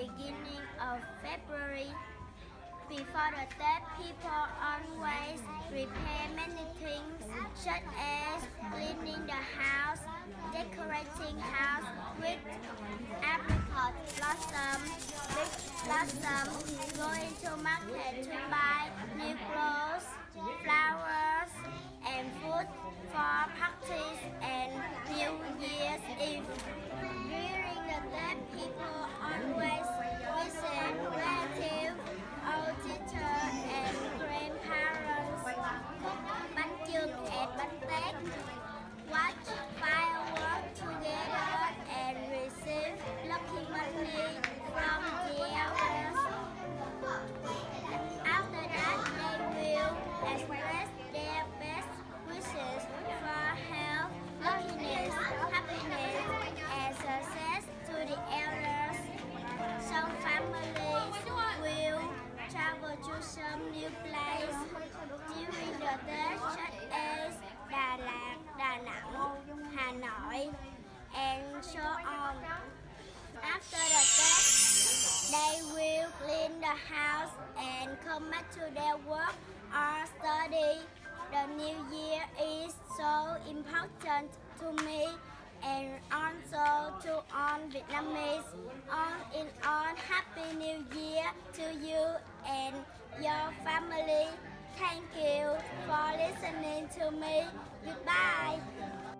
beginning of February. Before the Tết, people always prepare many things, such as cleaning the house, decorating house with apricot blossom, peach blossom, going to market to buy new clothes, flowers, and food for parties and New Year's Eve. During the Tết, people always visit relatives, old teachers, and grandparents, cook bánh chưng and bánh tét, watch fireworks together, and receive lucky money from the elders. After that, they will express their best wishes for health, luckiness, happiness, and success to the elders. Some families will travel to some new place during the Tết, such as Đà Lạt, Đà Nẵng, Hà Nội, and so on. After the Tết, they will clean the house and come back to their work or study. The new year is so important to me and also to all Vietnamese. All in all, Happy New Year to you and your family. Thank you for listening to me. Goodbye.